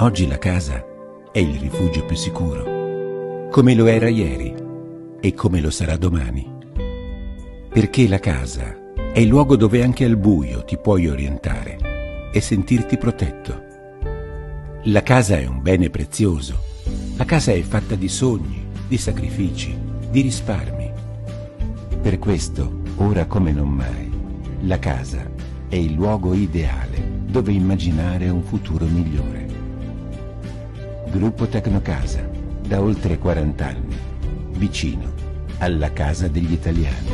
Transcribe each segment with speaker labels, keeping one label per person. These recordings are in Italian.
Speaker 1: Oggi la casa è il rifugio più sicuro, come lo era ieri e come lo sarà domani. Perché la casa è il luogo dove anche al buio ti puoi orientare e sentirti protetto. La casa è un bene prezioso. La casa è fatta di sogni, di sacrifici, di risparmi. Per questo, ora come non mai, la casa è il luogo ideale dove immaginare un futuro migliore. Gruppo Tecnocasa, da oltre 40 anni, vicino alla casa degli italiani.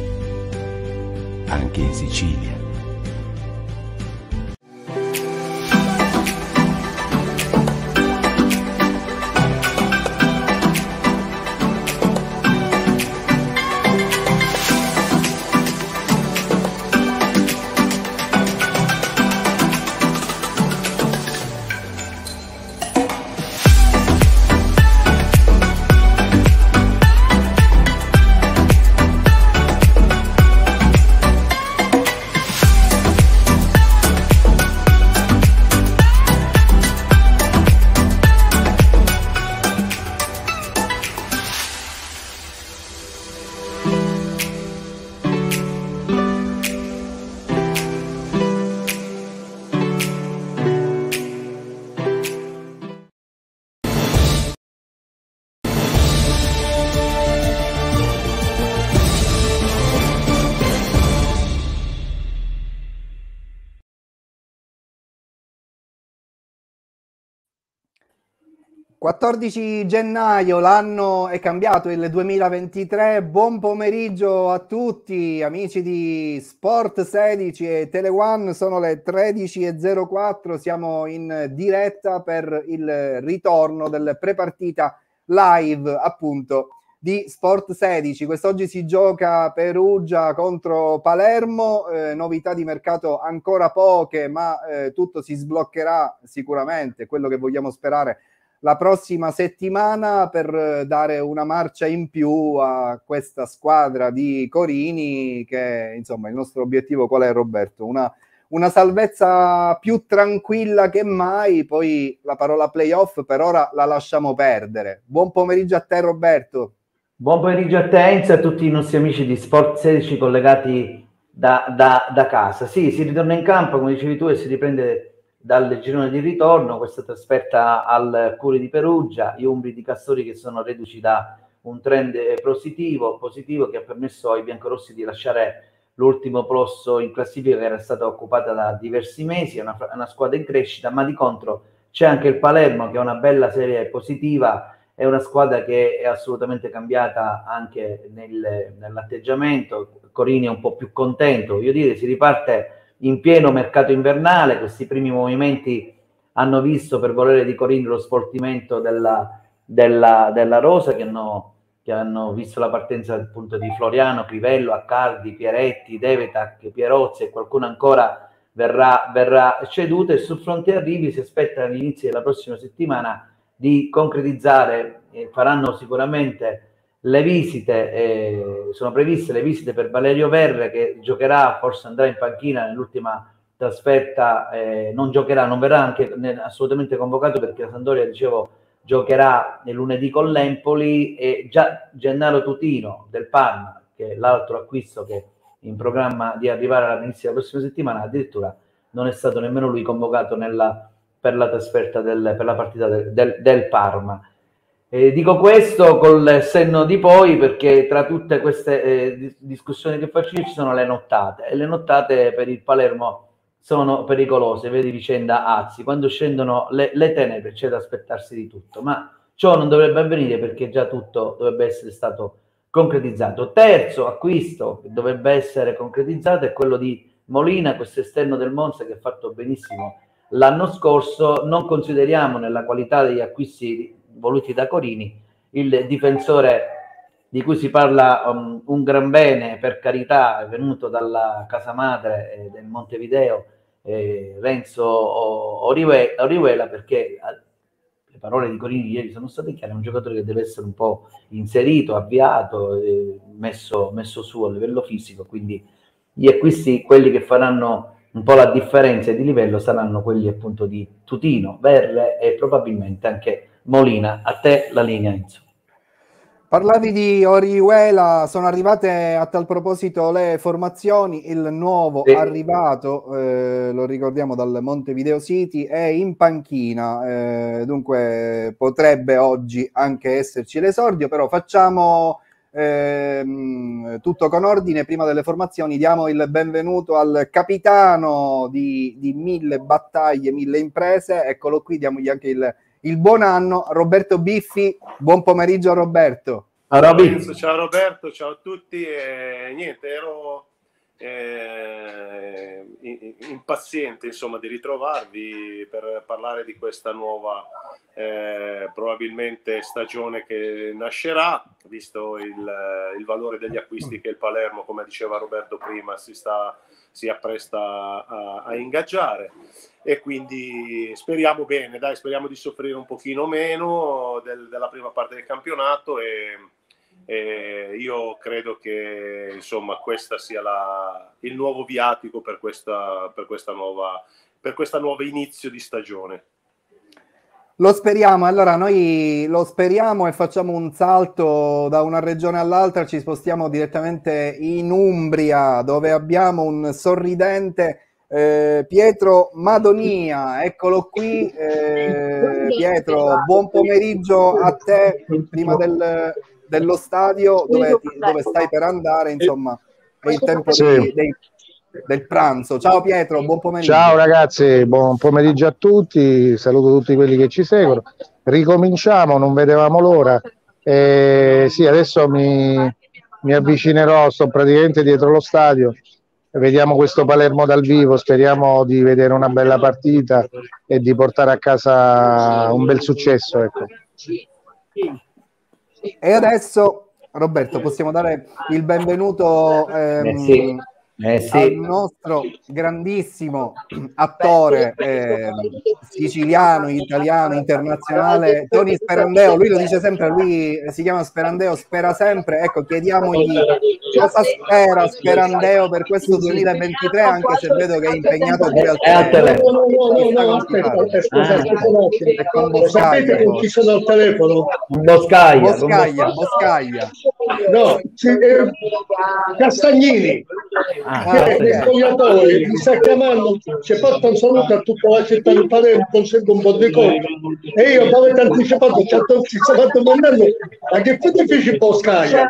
Speaker 1: Anche in Sicilia.
Speaker 2: «14 gennaio, l'anno è cambiato, il 2023. Buon pomeriggio a tutti, amici di Sport 16 e Tele One. Sono le 13:04. Siamo in diretta per il ritorno del prepartita live, appunto, di Sport 16. Quest'oggi si gioca Perugia contro Palermo. Novità di mercato ancora poche, ma tutto si sbloccherà sicuramente, quello che vogliamo sperare, la prossima settimana, per dare una marcia in più a questa squadra di Corini, che insomma il nostro obiettivo qual è, Roberto? Una salvezza più tranquilla che mai. Poi la parola playoff per ora la lasciamo perdere. Buon pomeriggio a te, Roberto.
Speaker 3: Buon pomeriggio a te, Enzo, e a tutti i nostri amici di Sport 16 collegati da casa. Sì, si ritorna in campo, come dicevi tu, e si riprende dal girone di ritorno, questa trasferta al Curi di Perugia, gli umbri di Castori che sono reduci da un trend positivo che ha permesso ai biancorossi di lasciare l'ultimo posto in classifica, che era stata occupata da diversi mesi. È una squadra in crescita, ma di contro c'è anche il Palermo, che è una bella serie positiva, è una squadra che è assolutamente cambiata anche nell'atteggiamento. Corini è un po' più contento, voglio dire, si riparte in pieno mercato invernale. Questi primi movimenti hanno visto, per volere di Corini, lo sfoltimento della rosa, che hanno visto la partenza appunto di Floriano, Crivello, Accardi, Pieretti, Devetac, Pierozzi, e qualcuno ancora verrà ceduto, e sul fronte arrivi si aspetta all'inizio della prossima settimana di concretizzare. Faranno sicuramente le visite, sono previste le visite per Valerio Verre, che giocherà, forse andrà in panchina nell'ultima trasferta, non verrà anche assolutamente convocato, perché la Sampdoria, dicevo, giocherà nel lunedì con l'Empoli. E già Gennaro Tutino del Parma, che è l'altro acquisto che è in programma di arrivare all'inizio della prossima settimana, addirittura non è stato nemmeno lui convocato per la trasferta per la partita del Parma. Dico questo col senno di poi, perché tra tutte queste discussioni che faccio io ci sono le nottate, e le nottate per il Palermo sono pericolose. Vedi vicenda Azzi, quando scendono le tenebre c'è da aspettarsi di tutto, ma ciò non dovrebbe avvenire, perché già tutto dovrebbe essere stato concretizzato. Terzo acquisto che dovrebbe essere concretizzato è quello di Molina, questo esterno del Monza, che ha fatto benissimo l'anno scorso. Non consideriamo, nella qualità degli acquisti voluti da Corini, il difensore di cui si parla un gran bene, per carità, è venuto dalla casa madre del Montevideo, Renzo Orihuela, perché le parole di Corini ieri sono state chiare: è un giocatore che deve essere un po' inserito, avviato, messo su a livello fisico. Quindi gli acquisti, quelli che faranno un po' la differenza di livello saranno quelli appunto di Tutino, Verre e probabilmente anche Molina. A te la linea, Enzo.
Speaker 2: Parlavi di Orihuela, sono arrivate a tal proposito le formazioni, il nuovo arrivato, lo ricordiamo dal Montevideo City, è in panchina, dunque potrebbe oggi anche esserci l'esordio, però facciamo tutto con ordine. Prima delle formazioni diamo il benvenuto al capitano di 1000 battaglie, 1000 imprese, eccolo qui, diamogli anche il buon anno, Roberto Biffi. Buon pomeriggio a Roberto.
Speaker 4: Ciao Roberto, ciao a tutti. Niente, ero impaziente insomma di ritrovarvi per parlare di questa nuova probabilmente stagione che nascerà, visto il valore degli acquisti che il Palermo, come diceva Roberto prima, si appresta a ingaggiare, e quindi speriamo bene, dai, speriamo di soffrire un pochino meno della prima parte del campionato, e io credo che insomma questa sia il nuovo viatico per questa nuova inizio di stagione.
Speaker 2: Lo speriamo. Allora noi lo speriamo e facciamo un salto da una regione all'altra, ci spostiamo direttamente in Umbria, dove abbiamo un sorridente Pietro Madonia. Eccolo qui. Pietro, buon pomeriggio a te, prima dello stadio dove stai per andare, insomma è il tempo del pranzo. Ciao Pietro, buon pomeriggio.
Speaker 5: Ciao ragazzi, buon pomeriggio a tutti, saluto tutti quelli che ci seguono. Ricominciamo, non vedevamo l'ora. Sì, adesso mi avvicinerò, sto praticamente dietro lo stadio, vediamo questo Palermo dal vivo, speriamo di vedere una bella partita e di portare a casa un bel successo, ecco.
Speaker 2: E adesso, Roberto, possiamo dare il benvenuto al nostro grandissimo attore siciliano, italiano, internazionale, Tony Sperandeo. Lui lo dice sempre, lui si chiama Sperandeo, spera sempre. Ecco, chiediamogli cosa spera Sperandeo per questo 2023, anche se vedo che è impegnato pure al telefono.
Speaker 6: Sapete con chi sono al telefono?
Speaker 2: Boscaglia.
Speaker 6: No, Castagnini. Che spogliatore mi sta chiamando, ci porta un saluto a tutta la città di Palermo, consegno un po' di cose, e io come avete anticipato ci sto fatto mandando, ma che fate fece Boscaglia?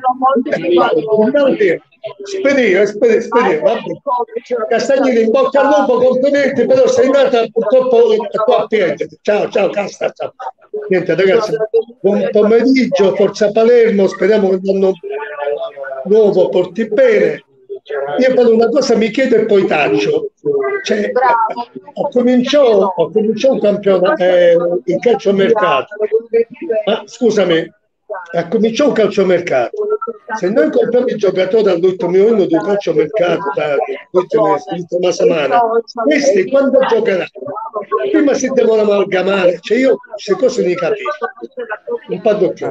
Speaker 6: Spedire, vabbè. Castagnini, in bocca al lupo, complimenti, però sei nata purtroppo qua a piedi. Ciao Casta, ciao. Niente ragazzi, buon pomeriggio, forza Palermo, speriamo che l'anno nuovo porti bene. Io per una cosa mi chiedo e poi taccio, cioè, ho cominciato un campionato, il calciomercato, ma scusami, ha cominciato un calciomercato. Se noi compriamo i giocatori all'ultimo anno del calciomercato, l'ultima settimana, questi quando giocheranno? Prima si devono amalgamare, cioè io queste cose non capisco, un po' più.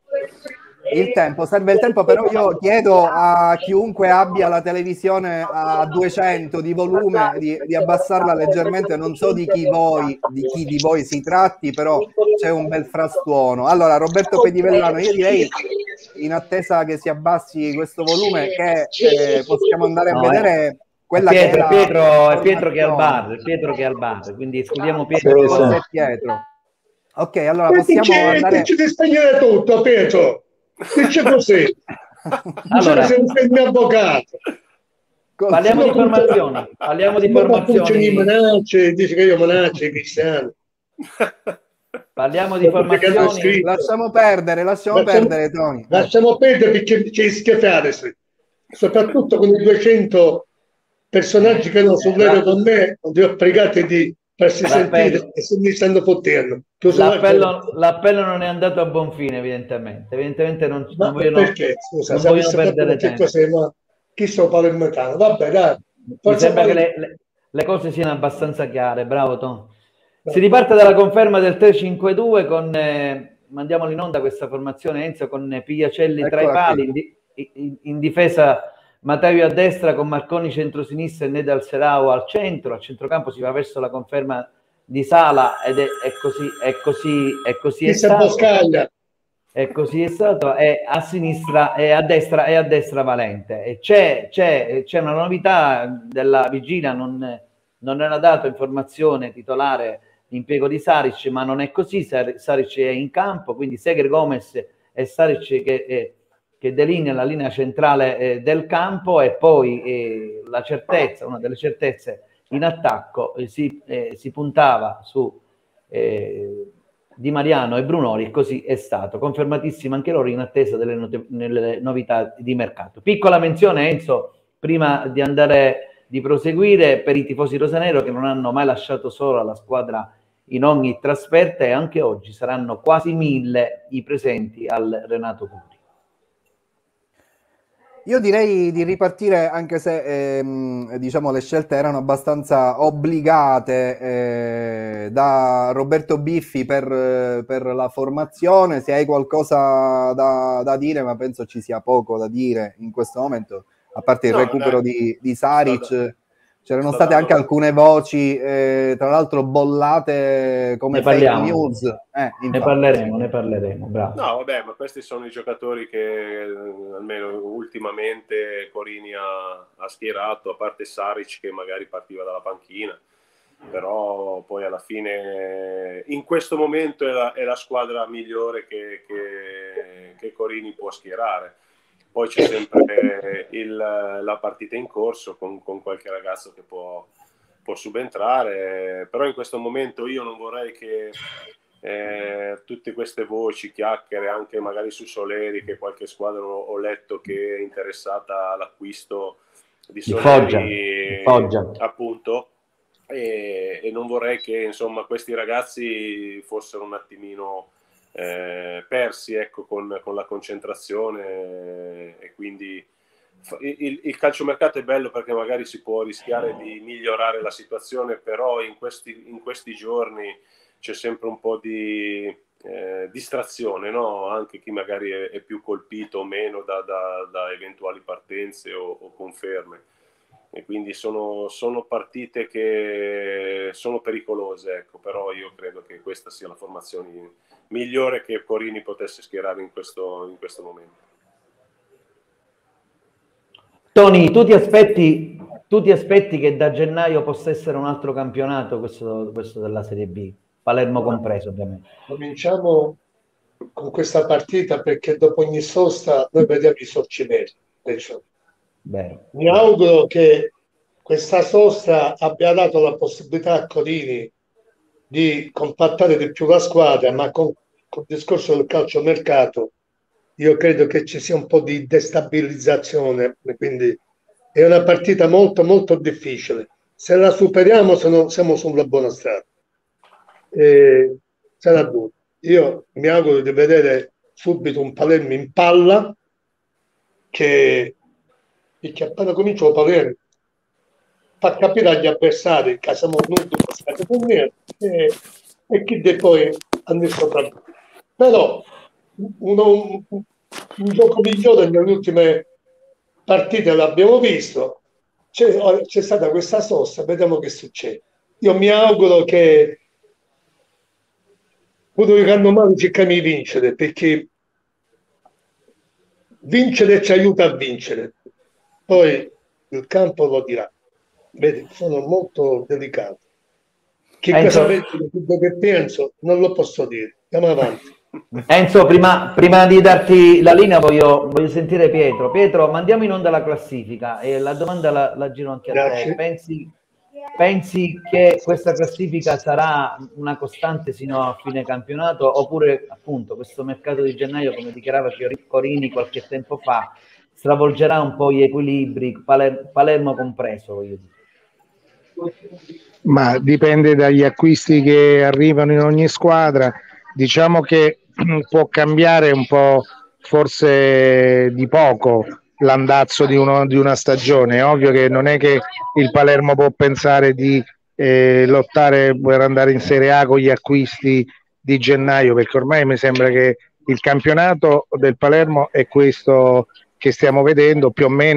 Speaker 2: Il tempo, serve il tempo, però io chiedo a chiunque abbia la televisione a 200 di volume di abbassarla leggermente, non so di chi di voi si tratti, però c'è un bel frastuono. Allora, Roberto Pedivellano, io direi, in attesa che si abbassi questo volume, che possiamo andare a vedere quella che è
Speaker 3: Pietro che è al bar, quindi escludiamo Pietro.
Speaker 2: Forse è Pietro. Ok, allora possiamo andare...
Speaker 6: Ci di spegnere tutto, Pietro. Dice così.
Speaker 3: Allora,
Speaker 6: sei un mio avvocato.
Speaker 3: Parliamo di formazioni.
Speaker 6: Minacce, dice che io minaccio i cristiani.
Speaker 3: Parliamo di formazioni.
Speaker 2: Lasciamo perdere, Tony.
Speaker 6: Lasciamo perdere perché c'è schiaffare, soprattutto con i 200 personaggi che hanno sull'aereo con me, li ho pregati di farsi sentire e se mi stanno fottendo.
Speaker 3: L'appello non è andato a buon fine, evidentemente non vogliono,
Speaker 6: perché? Scusa,
Speaker 3: non vogliono perdere tempo.
Speaker 6: Chi sto palermitano? Vabbè, dai.
Speaker 3: Mi sembra che le cose siano abbastanza chiare. Bravo Tom. Si riparte dalla conferma del 3-5-2 con mandiamolo in onda questa formazione, Enzo, con Pigliacelli tra i pali, in difesa Matteo a destra con Marconi centrosinistra e Nedal Serao al centro. Al centrocampo si va verso la conferma di Sala ed è così è stato. E così è stato, e a sinistra e a destra Valente. E c'è una novità della vigilia, non era dato informazione titolare l'impiego di Saric, ma non è così. Saric è in campo, quindi Segre, Gomez e Saric che delinea la linea centrale del campo, e poi la certezza, una delle certezze in attacco, si puntava su Di Mariano e Brunori, così è stato. Confermatissimo anche loro in attesa delle novità di mercato. Piccola menzione, Enzo, prima di proseguire, per i tifosi rosanero che non hanno mai lasciato sola la squadra in ogni trasferta, e anche oggi saranno quasi 1000 i presenti al Renato Curi.
Speaker 2: Io direi di ripartire, anche se diciamo le scelte erano abbastanza obbligate, da Roberto Biffi per la formazione. Se hai qualcosa da dire, ma penso ci sia poco da dire in questo momento, a parte il recupero di Saric. C'erano state anche alcune voci, tra l'altro bollate come fake news.
Speaker 3: Ne parleremo, bravo.
Speaker 4: No, vabbè, ma questi sono i giocatori che almeno ultimamente Corini ha schierato, a parte Saric che magari partiva dalla panchina, però poi alla fine in questo momento è la squadra migliore che Corini può schierare. Poi c'è sempre la partita in corso con qualche ragazzo che può subentrare, però in questo momento io non vorrei che tutte queste voci, chiacchiere, anche magari su Soleri, che qualche squadra ho letto che è interessata all'acquisto di Soleri,
Speaker 3: Foggia.
Speaker 4: Appunto, e non vorrei che insomma questi ragazzi fossero un attimino persi, ecco, con la concentrazione, e quindi il calciomercato è bello perché magari si può rischiare di migliorare la situazione, però in questi giorni c'è sempre un po' di distrazione, no? Anche chi magari è più colpito o meno da eventuali partenze o conferme, e quindi sono partite che sono pericolose, ecco. Però io credo che questa sia la formazione migliore che Corini potesse schierare in questo momento.
Speaker 3: Tony, tu ti aspetti che da gennaio possa essere un altro campionato, questo della Serie B, Palermo compreso, ovviamente?
Speaker 6: Cominciamo con questa partita, perché dopo ogni sosta noi vediamo i sorcimenti. Mi auguro che questa sosta abbia dato la possibilità a Corini di compattare di più la squadra, ma con il discorso del calciomercato io credo che ci sia un po' di destabilizzazione, quindi è una partita molto molto difficile. Se la superiamo siamo sulla buona strada. Sarà duro. Io mi auguro di vedere subito un Palermo in palla, che appena comincia a Palermo fa capire agli avversari che siamo venuti passati con niente, e chi deve poi andare sopra. Però un gioco migliore nelle ultime partite l'abbiamo visto. C'è stata questa sosta, vediamo che succede. Io mi auguro che quello che hanno male cerchiamo di vincere, perché vincere ci aiuta a vincere, poi il campo lo dirà. Vedi, sono molto delicato. Che cosa che penso non lo posso dire. Andiamo avanti.
Speaker 3: Penso, prima di darti la linea voglio sentire Pietro. Pietro, mandiamo in onda la classifica, e la domanda la giro anche a te. Pensi che questa classifica sarà una costante sino a fine campionato, oppure appunto questo mercato di gennaio, come dichiarava Corini qualche tempo fa, stravolgerà un po' gli equilibri, Palermo compreso, voglio dire?
Speaker 5: Ma dipende dagli acquisti che arrivano in ogni squadra. Diciamo che può cambiare un po', forse di poco, l'andazzo di una stagione. È ovvio che non è che il Palermo può pensare di lottare per andare in Serie A con gli acquisti di gennaio, perché ormai mi sembra che il campionato del Palermo è questo che stiamo vedendo, più o meno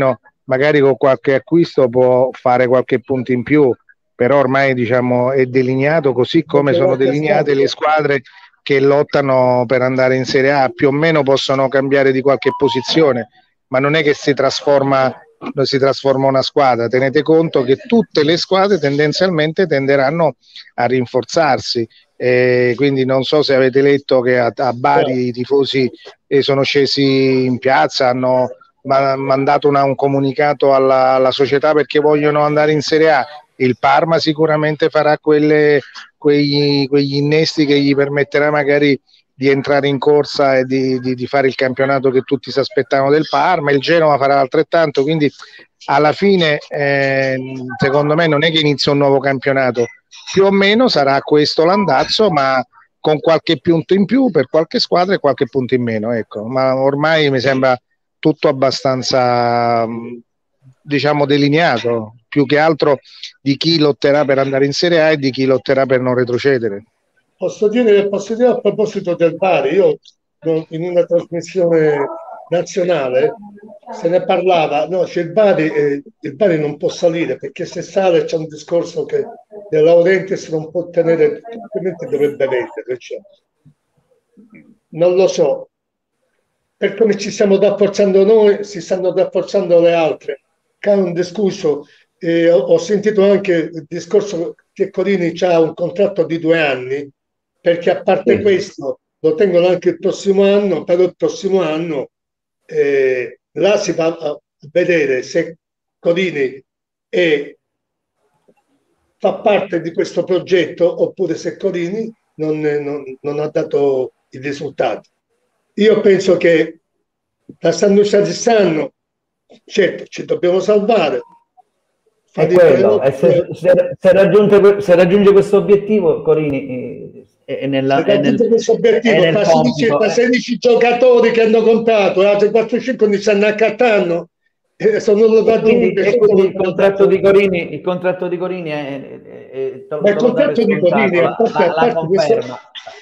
Speaker 5: magari con qualche acquisto può fare qualche punto in più, però ormai diciamo è delineato così come sono delineate le squadre che lottano per andare in Serie A, più o meno possono cambiare di qualche posizione, ma non è che si trasforma una squadra. Tenete conto che tutte le squadre tendenzialmente tenderanno a rinforzarsi, quindi non so se avete letto che a Bari i tifosi sono scesi in piazza, hanno mandato un comunicato alla società perché vogliono andare in Serie A. Il Parma sicuramente farà quegli innesti che gli permetterà magari di entrare in corsa e di fare il campionato che tutti si aspettavano del Parma. Il Genova farà altrettanto, quindi alla fine secondo me non è che inizia un nuovo campionato, più o meno sarà questo l'andazzo, ma con qualche punto in più per qualche squadra e qualche punto in meno, ecco. Ma ormai mi sembra tutto abbastanza diciamo delineato, più che altro di chi lotterà per andare in Serie A e di chi lotterà per non retrocedere.
Speaker 6: Posso dire a proposito del Bari, io in una trasmissione nazionale se ne parlava, no, c'è il Bari non può salire perché se sale c'è un discorso che De Laurentiis non può tenere, altrimenti dovrebbe vendere, cioè. Non lo so, per come ci stiamo rafforzando noi, si stanno rafforzando le altre. Che hanno discusso, ho sentito anche il discorso che Corini ha un contratto di 2 anni, perché a parte questo lo tengono anche il prossimo anno, però il prossimo anno là si va a vedere se Corini fa parte di questo progetto oppure se Corini non ha dato i risultati. Io penso che da San Lucia di Stanno, certo, ci dobbiamo salvare.
Speaker 3: È quello. Se raggiunge questo obiettivo, Corini
Speaker 6: questo obiettivo, tra 16 giocatori che hanno comprato, altri 4-5 ne stanno accattando. Sono
Speaker 3: quindi il contratto di Corini è
Speaker 6: ma il contratto di Corini
Speaker 3: la conferma.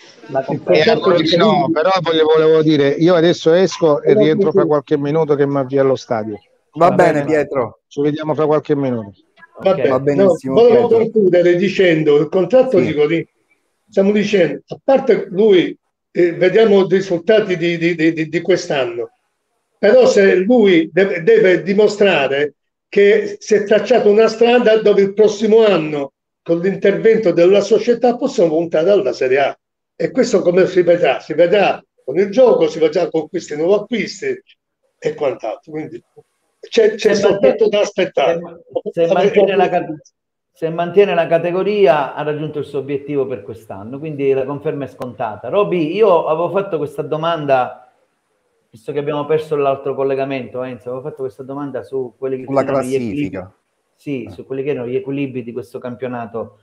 Speaker 5: No, però volevo dire, io adesso esco e rientro fra qualche minuto che mi avvio allo stadio.
Speaker 2: Va bene, Pietro.
Speaker 5: Ci vediamo fra qualche minuto.
Speaker 6: Okay.
Speaker 2: Va benissimo.
Speaker 6: Volevo concludere dicendo il contratto di Corini. Stiamo dicendo, a parte lui, vediamo i risultati di quest'anno, però se lui deve dimostrare che si è tracciata una strada dove il prossimo anno, con l'intervento della società, possiamo puntare alla Serie A. E questo come si vedrà? Si vedrà con il gioco, si vedrà con questi nuovi acquisti e quant'altro. Quindi c'è soltanto da aspettare.
Speaker 3: Se mantiene la categoria ha raggiunto il suo obiettivo per quest'anno, quindi la conferma è scontata. Roby, io avevo fatto questa domanda, visto che abbiamo perso l'altro collegamento, Enzo, avevo fatto questa domanda su quelli che
Speaker 2: sulla classifica.
Speaker 3: Su quelli che erano gli equilibri di questo campionato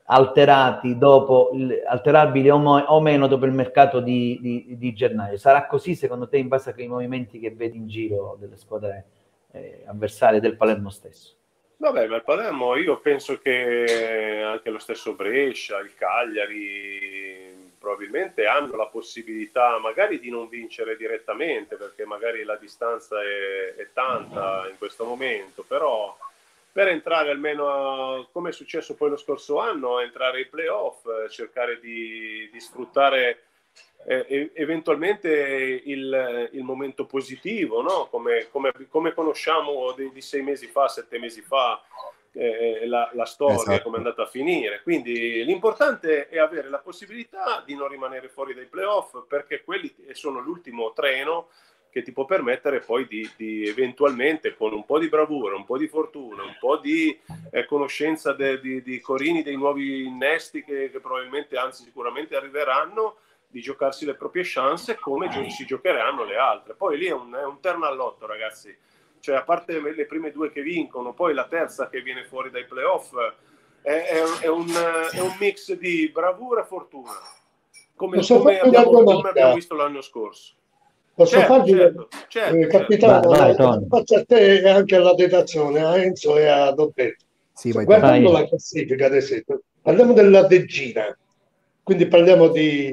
Speaker 3: alterabili o meno dopo il mercato di gennaio. Sarà così secondo te in base ai movimenti che vedi in giro delle squadre avversarie del Palermo stesso?
Speaker 4: Vabbè, ma il Palermo io penso che anche lo stesso Brescia, il Cagliari probabilmente hanno la possibilità magari di non vincere direttamente perché magari la distanza è tanta in questo momento, però per entrare almeno come è successo poi lo scorso anno, entrare ai playoff, cercare di sfruttare eventualmente il momento positivo, no? come conosciamo di 6 mesi fa, 7 mesi fa la storia, esatto. Come è andata a finire. Quindi l'importante è avere la possibilità di non rimanere fuori dai playoff perché quelli sono l'ultimo treno che ti può permettere poi di eventualmente con un po' di bravura, un po' di fortuna, un po' di conoscenza di Corini, dei nuovi innesti che probabilmente, anzi sicuramente arriveranno, di giocarsi le proprie chance come si giocheranno le altre. Poi lì è un terno all'otto, ragazzi. Cioè, a parte le prime 2 che vincono, poi la terza che viene fuori dai playoff, è un mix di bravura e fortuna, come abbiamo visto l'anno scorso.
Speaker 6: Posso farvi, capitano,
Speaker 3: vai,
Speaker 6: faccio a te e anche alla redazione, a Enzo e a Roberto.
Speaker 2: Sì,
Speaker 6: guardando la classifica, ad esempio, parliamo della Deggina, quindi parliamo di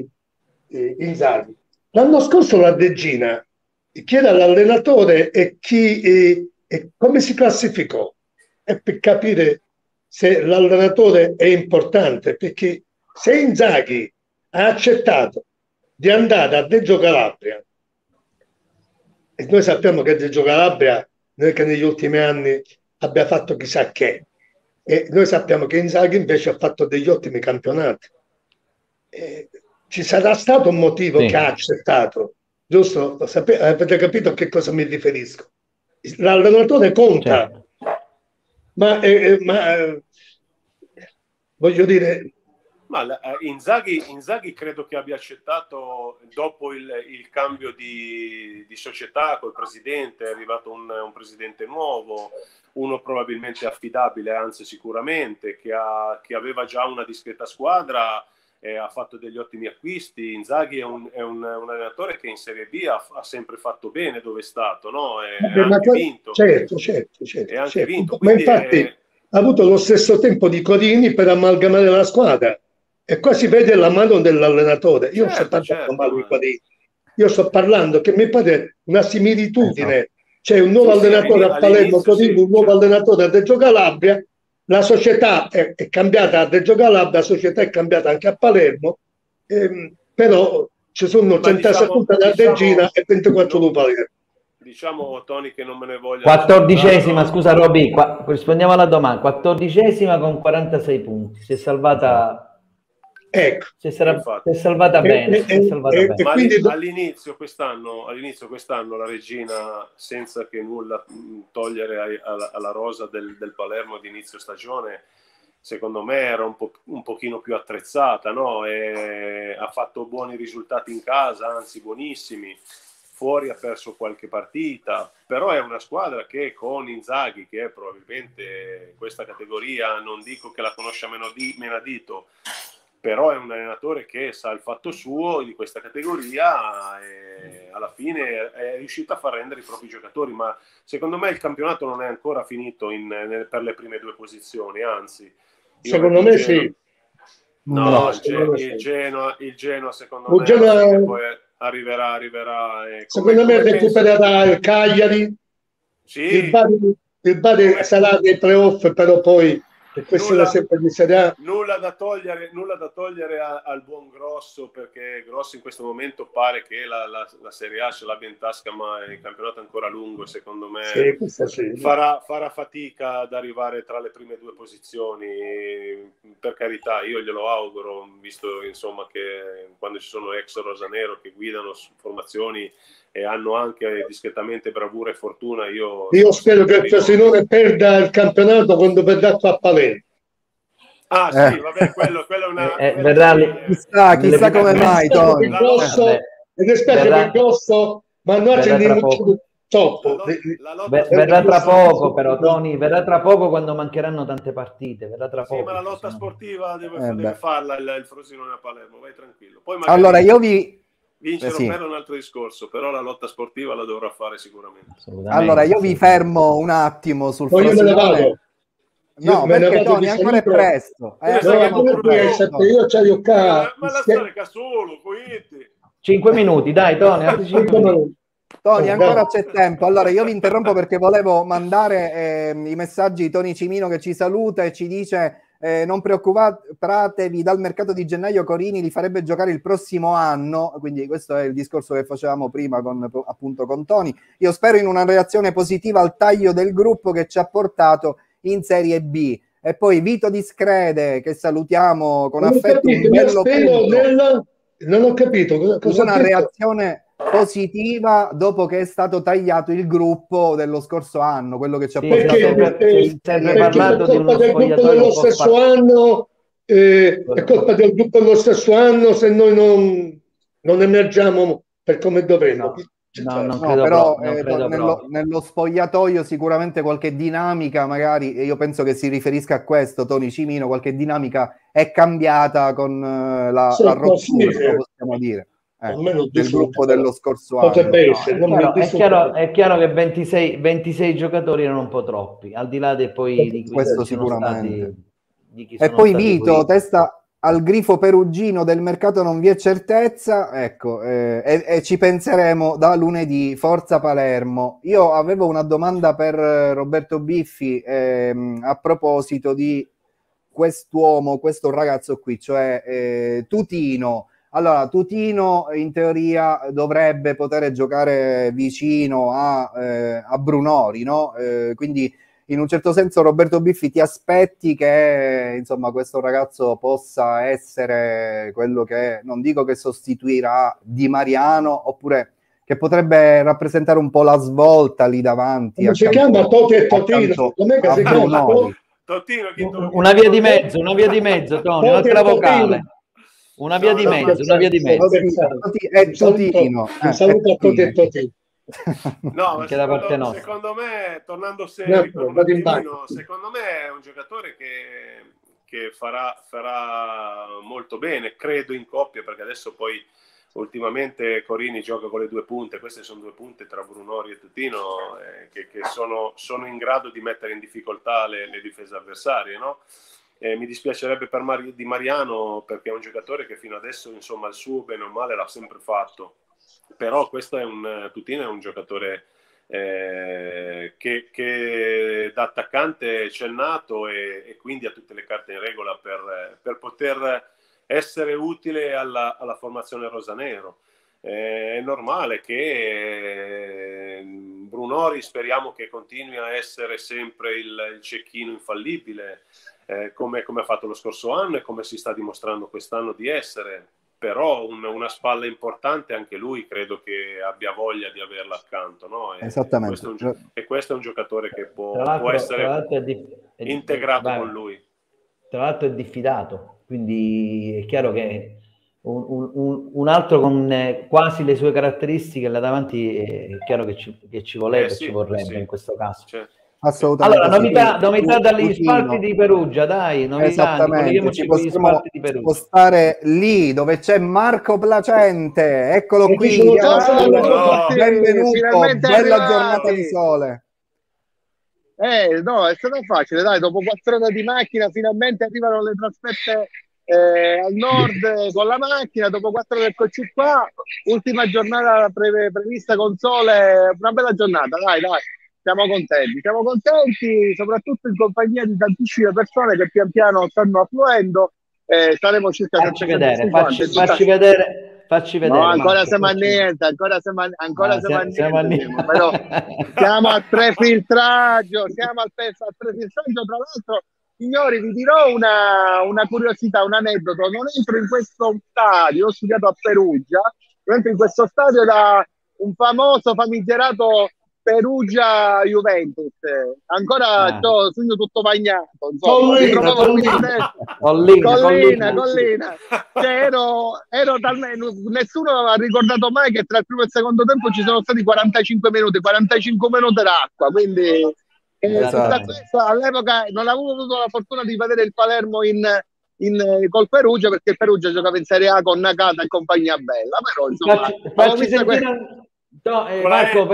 Speaker 6: Inzaghi. L'anno scorso la Deggina, chi era l'allenatore e chi E come si classificò? È per capire se l'allenatore è importante, perché se Inzaghi ha accettato di andare a Reggio Calabria, e noi sappiamo che Reggio Calabria non è che negli ultimi anni abbia fatto chissà che, e noi sappiamo che Inzaghi invece ha fatto degli ottimi campionati. Ci sarà stato un motivo che ha accettato, giusto? Avete capito a che cosa mi riferisco? L'allenatore conta, certo. ma voglio dire,
Speaker 4: ma Inzaghi credo che abbia accettato dopo il cambio di società col presidente. È arrivato un presidente nuovo, uno probabilmente affidabile, anzi sicuramente, che aveva già una discreta squadra. Ha fatto degli ottimi acquisti. Inzaghi è un allenatore che in Serie B ha sempre fatto bene dove è stato, no? Ha anche vinto.
Speaker 6: Certo.
Speaker 4: E anche vinto.
Speaker 6: Ma infatti ha avuto lo stesso tempo di Corini per amalgamare la squadra, e qua si vede la mano dell'allenatore. Io sto parlando di Corini. Io sto parlando che mi pare una similitudine. C'è un nuovo allenatore a Palermo, Corini, un nuovo allenatore a Reggio Calabria. La società è cambiata a Reggio Calabria, la società è cambiata anche a Palermo, però ci sono 36 punti da Regina e 24 da Palermo.
Speaker 4: Diciamo, Tony, che non me ne voglia.
Speaker 3: 14esima, scusa Roby, rispondiamo alla domanda. 14esima con 46 punti, si è salvata.
Speaker 6: Ecco,
Speaker 3: si è salvata bene.
Speaker 4: Ma all'inizio quest'anno la Regina, senza che nulla togliere alla rosa del Palermo di inizio stagione, secondo me era un pochino più attrezzata, no? E ha fatto buoni risultati in casa, anzi buonissimi. Fuori ha perso qualche partita, però è una squadra che con Inzaghi, che è probabilmente questa categoria, non dico che la conosce menadito, però è un allenatore che sa il fatto suo di questa categoria e alla fine è riuscito a far rendere i propri giocatori. Ma secondo me il campionato non è ancora finito per le prime due posizioni, anzi
Speaker 6: secondo me sì.
Speaker 4: No, il Genoa secondo me poi arriverà
Speaker 6: secondo me recupererà il Cagliari,
Speaker 4: sì.
Speaker 6: il Bari sarà dei playoff, però poi questa è la sempre di Serie A.
Speaker 4: Nulla da togliere al buon Grosso, perché Grosso in questo momento pare che la Serie A ce l'abbia in tasca, ma il campionato è ancora lungo e secondo me farà fatica ad arrivare tra le prime due posizioni. Per carità, io glielo auguro, visto insomma che quando ci sono ex rosanero che guidano formazioni e hanno anche discretamente bravura e fortuna, io
Speaker 6: spero che il Frosinone perda il campionato quando verrà a Palermo.
Speaker 4: Sì, vabbè, quello è una
Speaker 2: chissà come mai, Tony.
Speaker 6: Ed spero che il Grosso
Speaker 3: verrà tra poco, però Tony, verrà tra poco quando mancheranno tante partite, verrà tra poco.
Speaker 4: Ma la lotta sportiva deve farla il Frosinone a Palermo, vai tranquillo. Poi
Speaker 2: allora io vi
Speaker 4: vincere o perdere è un altro discorso, però la lotta sportiva la dovrà fare sicuramente.
Speaker 2: Allora io vi fermo un attimo sul Frosinone. No, perché Tony ancora è presto.
Speaker 4: Ma la storia solo,
Speaker 3: 5 minuti, dai Tony, 5 minuti.
Speaker 2: Tony, ancora c'è tempo. Allora io vi interrompo perché volevo mandare i messaggi di Tony Cimino che ci saluta e ci dice non preoccupatevi, dal mercato di gennaio Corini li farebbe giocare il prossimo anno, quindi questo è il discorso che facevamo prima con Tony. Io spero in una reazione positiva al taglio del gruppo che ci ha portato in Serie B. E poi Vito Discrede, che salutiamo con affetto, un bello punto.
Speaker 6: Non ho capito cosa
Speaker 2: una reazione positiva dopo che è stato tagliato il gruppo dello scorso anno, quello che ci ha portato
Speaker 3: sempre parlato di uno
Speaker 6: spogliatoio dello stesso anno, è colpa del gruppo dello stesso anno se noi non emergiamo per come dovremmo.
Speaker 2: Però nello spogliatoio sicuramente qualche dinamica, magari io penso che si riferisca a questo Tony Cimino, qualche dinamica è cambiata con la rottura, possiamo dire, del gruppo dello scorso anno.
Speaker 3: È chiaro che 26 giocatori erano un po' troppi, al di là di
Speaker 2: questo sicuramente. E poi Vito, al grifo perugino del mercato non vi è certezza, ecco, e ci penseremo da lunedì. Forza Palermo. Io avevo una domanda per Roberto Biffi a proposito di quest'uomo, questo ragazzo qui, cioè Tutino. Allora, Tutino in teoria dovrebbe poter giocare vicino a Brunori, no? Quindi in un certo senso, Roberto Biffi, ti aspetti che insomma questo ragazzo possa essere quello che, non dico che sostituirà Di Mariano, oppure che potrebbe rappresentare un po' la svolta lì davanti.
Speaker 6: Come si chiama? Totti e Totino? Com'è che si chiama?
Speaker 4: Totino,
Speaker 3: una via di mezzo, Tony, un'altra vocale. Una via di mezzo.
Speaker 2: È Tutino.
Speaker 6: Un saluto a Totti e Totino.
Speaker 4: No, ma secondo me, tornando seri per un attimino, secondo me è un giocatore che farà molto bene, credo, in coppia, perché adesso poi ultimamente Corini gioca con le due punte. Queste sono due punte tra Brunori e Tutino che sono in grado di mettere in difficoltà le difese avversarie, no? Mi dispiacerebbe per Di Mariano, perché è un giocatore che fino adesso, insomma, il suo bene o male l'ha sempre fatto. Però questo Tutino è un giocatore che da attaccante c'è nato e quindi ha tutte le carte in regola per poter essere utile alla formazione rosanero. È normale che Brunori, speriamo che continui a essere sempre il cecchino infallibile, come ha fatto lo scorso anno e come si sta dimostrando quest'anno di essere. Però una spalla importante anche lui, credo che abbia voglia di averla accanto, no?
Speaker 2: Esattamente.
Speaker 4: Questo è un giocatore che può essere integrato con lui.
Speaker 3: Tra l'altro è diffidato, quindi è chiaro che un altro con quasi le sue caratteristiche là davanti è chiaro che ci vorrebbe in questo caso.
Speaker 2: Assolutamente.
Speaker 3: Allora, novità dagli spalti di Perugia, dai,
Speaker 2: esattamente, ci possiamo spostare lì dove c'è Marco Placente, eccolo qui, benvenuto, bella giornata di sole.
Speaker 7: No, è stato facile, dai, dopo 4 ore di macchina finalmente arrivano le trasferte al nord con la macchina, dopo 4 ore eccoci qua, ultima giornata prevista con sole, una bella giornata, dai. Siamo contenti, soprattutto in compagnia di tantissime persone che pian piano stanno affluendo. Saremo circa 750.
Speaker 3: Facci vedere.
Speaker 7: No, ancora siamo a niente, però siamo al prefiltraggio, tra l'altro. Signori, vi dirò una curiosità, un aneddoto. Non entro in questo stadio, ho studiato a Perugia, non entro in questo stadio da un famoso famigerato Perugia Juventus, ancora sogno tutto bagnato, collina. Cioè, ero talmente, nessuno aveva ricordato mai che tra il primo e il secondo tempo ci sono stati 45 minuti d'acqua, quindi all'epoca non avevo avuto la fortuna di vedere il Palermo col Perugia, perché il Perugia giocava in Serie A con Nakata e compagnia bella, però insomma
Speaker 3: Marco,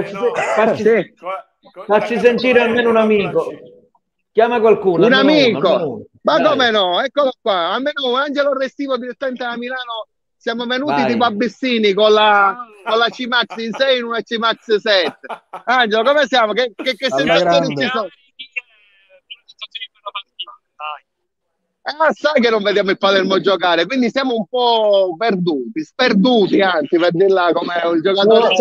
Speaker 3: facci sentire almeno un amico. Chiama qualcuno.
Speaker 7: Un amico. Ma come no? Eccolo qua. Almeno Angelo Restivo, direttamente da Milano. Siamo venuti tipo Abessini con la C-Max in 6 in una C-Max 7. Angelo, come siamo? Che sensazioni ci sono? Sai che non vediamo il Palermo giocare, quindi siamo un po' sperduti anzi, per dirla come un giocatore.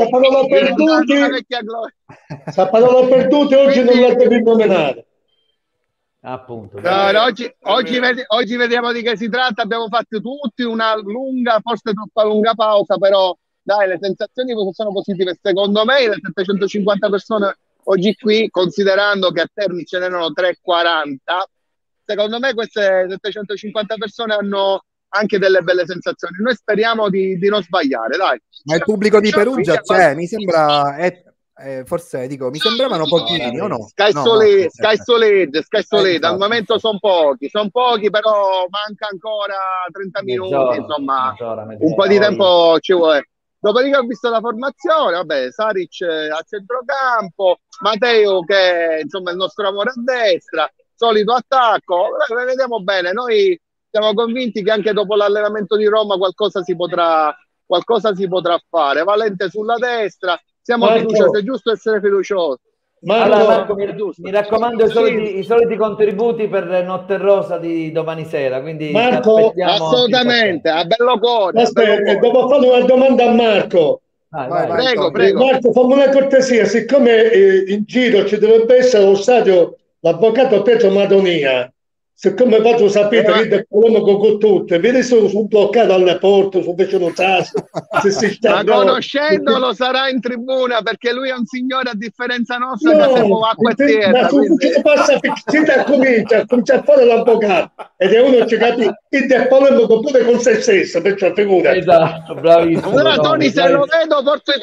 Speaker 6: Sapevamo perduti, oggi non la devi nominare.
Speaker 3: Appunto.
Speaker 7: Oggi vediamo di che si tratta. Abbiamo fatto tutti una lunga, forse troppo lunga pausa, però dai, le sensazioni sono positive. Secondo me le 750 persone oggi qui, considerando che a Terni ce n'erano 340, secondo me queste 750 persone hanno anche delle belle sensazioni. Noi speriamo di non sbagliare, dai.
Speaker 2: Ma il pubblico di Perugia c'è, mi sembra, forse dico, mi sembravano pochini o no?
Speaker 7: Sky Solid, al momento sono pochi, però manca ancora 30 minuti, insomma, un po' di tempo ci vuole. Dopodiché ho visto la formazione, vabbè, Saric a centrocampo, Matteo che insomma è il nostro amore a destra, solito attacco, vediamo bene, noi siamo convinti che anche dopo l'allenamento di Roma qualcosa si potrà fare. Valente sulla destra, siamo fiduciosi, è giusto essere fiduciosi.
Speaker 3: Allora, Marco, mi raccomando i soliti contributi per Notte Rosa di domani sera, quindi
Speaker 6: Marco,
Speaker 7: assolutamente, a bello cuore.
Speaker 6: Aspetta, devo fare una domanda a Marco.
Speaker 3: Vai.
Speaker 7: Prego.
Speaker 6: Marco, fammi una cortesia, siccome in giro ci dovrebbe essere allo stadio l'avvocato Pietro Madonia, siccome faccio sapere che del problema con tutte, vedi sono bloccato alle porte, sono vicino tasto,
Speaker 7: ma conoscendolo sarà in tribuna, perché lui è un signore a differenza nostra che se può acqua e terra.
Speaker 6: Comincia a fare l'avvocato ed è uno che capisce il problema pure con se stesso, perciò figura.
Speaker 3: Esatto, bravissimo.
Speaker 7: Allora Tony, se lo vedo porto i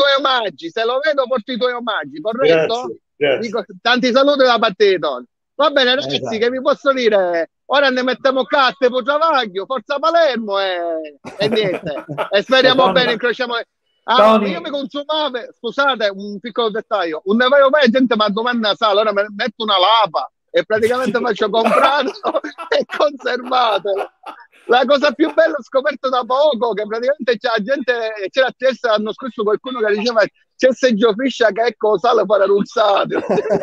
Speaker 7: tuoi omaggi, corretto?
Speaker 6: Grazie.
Speaker 7: Dico, tanti saluti da parte di Tony. Va bene ragazzi,
Speaker 3: esatto.
Speaker 7: Che vi posso dire? Ora ne mettiamo Catte, Travaglio, Forza Palermo e niente. E speriamo bene, incrociamo. Io mi consumavo, scusate, un piccolo dettaglio, un nevaio me gente mi domanda sale, ora mi metto una lapa e praticamente faccio comprarlo e conservatelo. La cosa più bella ho scoperto da poco, che praticamente c'era l'anno scorso qualcuno che diceva c'è Sergio Fiscia che ecco sale fare ruzzate.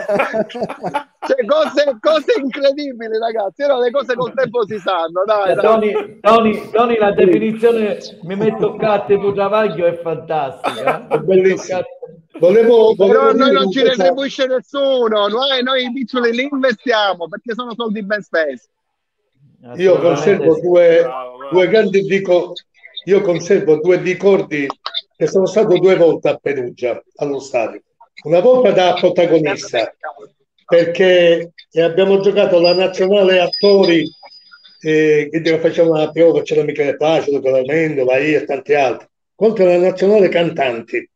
Speaker 7: Cioè, cose incredibili, ragazzi. Le cose col tempo si sanno. Dai.
Speaker 3: Tony, la definizione mi metto Catte Travaglio è fantastica.
Speaker 6: È bellissimo. Volevo
Speaker 7: però noi non ci retribuisce nessuno, noi i piccioli li investiamo perché sono soldi ben spesi.
Speaker 6: Io conservo due grandi io conservo due ricordi che sono stato 2 volte a Perugia allo stadio. Una volta da protagonista perché abbiamo giocato la nazionale attori che facevano la prova, c'era Michele Placido, Amendola, io e tanti altri, contro la nazionale cantanti.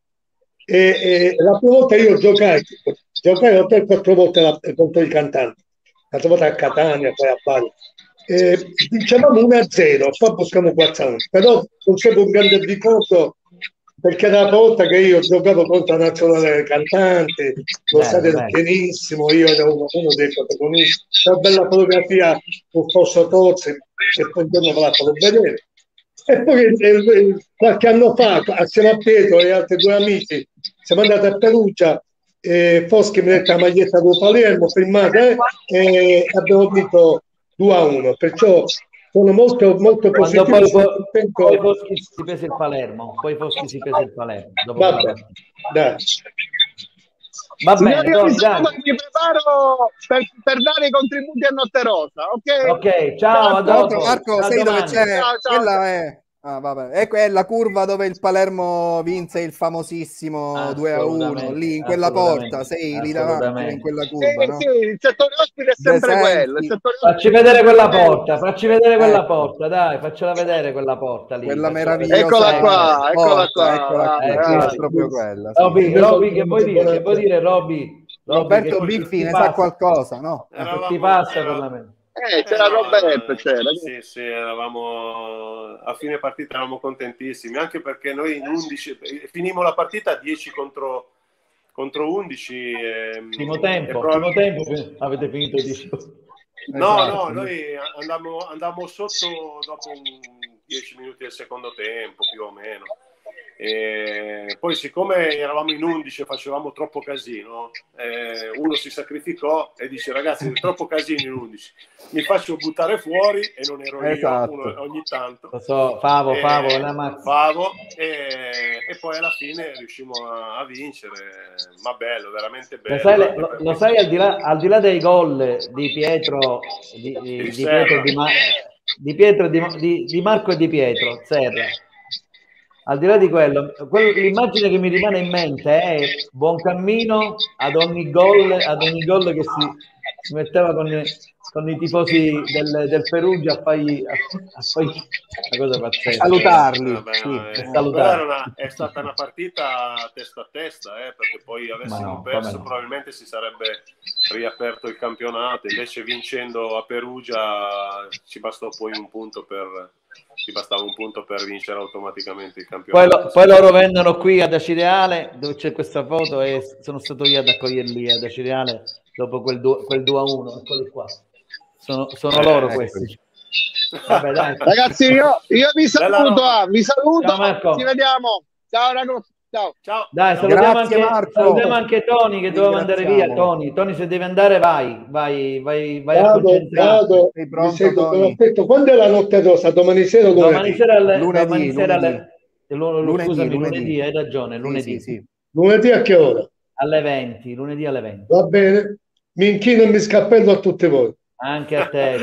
Speaker 6: E la prima volta io giocai 3-4 volte contro i cantanti, l'altra volta a Catania, poi a Bari. Dicevamo 1-0, poi buscamo 4-1, però conservo un grande ricordo perché era la volta che io giocavo contro la nazionale cantante, lo stadio era pienissimo, io ero uno dei protagonisti, una bella fotografia con Fosso Tozzi che poi un giorno ve la farò vedere. E poi qualche anno fa, assieme a Pietro e altri 2 amici, siamo andati a Perugia, Foschi mi ha detto la maglietta del Palermo, firmata, e abbiamo vinto 2-1, perciò sono molto positivo.
Speaker 3: Poi Foschi si pesa il Palermo, Va bene,
Speaker 7: Tony, mi preparo per dare i contributi a Notte Rosa,
Speaker 3: ok, ciao, a dopo.
Speaker 2: Marco, sai dove c'è?
Speaker 7: Ciao.
Speaker 2: Quella è... vabbè. È la curva dove il Palermo vinse il famosissimo 2-1, lì in quella porta, sei lì davanti in quella curva, no?
Speaker 7: Sì, il settore ospite è sempre quello.
Speaker 3: Facci vedere quella porta, dai, faccela vedere quella porta lì.
Speaker 2: Quella meravigliosa.
Speaker 7: Eccola qua.
Speaker 2: È proprio quella.
Speaker 3: Robby, che vuoi dire, Robby?
Speaker 2: Roberto Biffi ne sa qualcosa, no?
Speaker 3: Ti passa per la mente.
Speaker 7: C'era Roberto,
Speaker 4: sì, eravamo a fine partita, eravamo contentissimi, anche perché noi in 11 finimmo la partita a 10 contro 11.
Speaker 3: Primo tempo avete finito 10.
Speaker 4: No, noi andammo sotto dopo 10 minuti del secondo tempo, più o meno. E poi siccome eravamo in 11 e facevamo troppo casino, uno si sacrificò e dice ragazzi è troppo casino in 11, mi faccio buttare fuori, e non ero io, uno ogni tanto
Speaker 3: Favo
Speaker 4: e poi alla fine riuscimmo a vincere, ma bello, veramente bello.
Speaker 3: Lo sai al di là dei gol di Pietro di Marco e di Pietro Serra, al di là di quello, l'immagine che mi rimane in mente è Buoncammino ad ogni gol che si metteva con i tifosi del Perugia a fargli una cosa pazzesca.
Speaker 2: Salutarli.
Speaker 4: È stata una partita testa a testa, perché poi avessimo perso probabilmente si sarebbe riaperto il campionato, invece vincendo a Perugia ci bastava un punto per vincere automaticamente il campionato.
Speaker 3: Poi loro vennero qui ad Acireale, dove c'è questa foto, e sono stato io ad accoglierli ad Acireale dopo quel 2-1. Eccoli qua, sono loro questi. Vabbè, dai.
Speaker 7: Ragazzi, io vi saluto, vi saluto,
Speaker 3: ciao, Marco.
Speaker 7: ci vediamo. Ciao ragazzi, ciao.
Speaker 4: Ciao.
Speaker 3: Dai, salutiamo anche Tony che doveva andare via. Tony, se devi andare vai a concentrarti.
Speaker 6: Sei pronto, Tony? Quando è la notte rosa? Domani sera o lunedì?
Speaker 3: Lunedì, hai ragione, lunedì.
Speaker 2: Sì.
Speaker 6: Lunedì a che ora?
Speaker 3: Alle 20, lunedì alle 20.
Speaker 6: Va bene, mi inchino e mi scappello a tutti voi.
Speaker 3: Anche a te.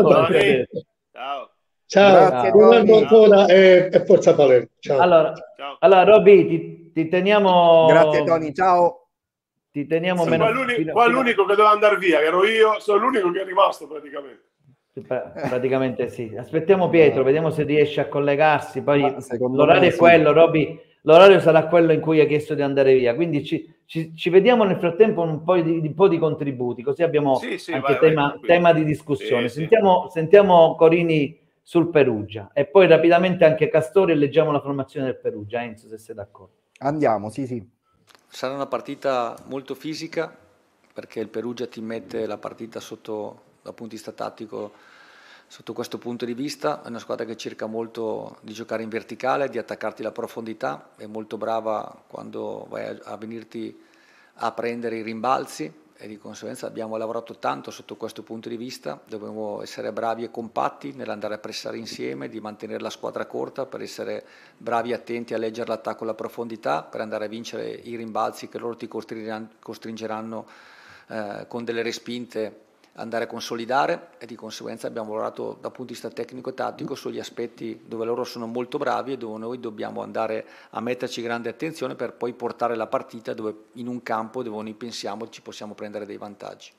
Speaker 6: Ciao.
Speaker 2: Grazie,
Speaker 6: Buon anno ancora e forza Palermo. Ciao.
Speaker 3: Allora Robby, ti teniamo.
Speaker 2: Grazie Tony, ciao.
Speaker 3: Ti teniamo
Speaker 4: sì, qua l'unico che doveva andare via, che ero io, sono l'unico che è rimasto praticamente.
Speaker 3: Praticamente sì. Aspettiamo Pietro, vediamo se riesce a collegarsi. Poi l'orario è
Speaker 2: sì.
Speaker 3: quello, Robby. L'orario sarà quello in cui hai chiesto di andare via. Quindi ci vediamo nel frattempo un po' di contributi, così abbiamo anche tema di discussione. Sentiamo Corini sul Perugia e poi rapidamente anche Castori e leggiamo la formazione del Perugia. Enzo, se sei d'accordo.
Speaker 2: Andiamo, sì.
Speaker 8: Sarà una partita molto fisica perché il Perugia ti mette la partita sotto, dal punto di vista tattico, sotto questo punto di vista. È una squadra che cerca molto di giocare in verticale, di attaccarti la profondità, è molto brava quando vai a venirti a prendere i rimbalzi e di conseguenza abbiamo lavorato tanto sotto questo punto di vista. Dobbiamo essere bravi e compatti nell'andare a pressare insieme, di mantenere la squadra corta per essere bravi e attenti a leggere l'attacco e la profondità, per andare a vincere i rimbalzi che loro ti costringeranno con delle respinte, andare a consolidare, e di conseguenza abbiamo lavorato dal punto di vista tecnico e tattico sugli aspetti dove loro sono molto bravi e dove noi dobbiamo andare a metterci grande attenzione per poi portare la partita dove in un campo dove noi pensiamo ci possiamo prendere dei vantaggi.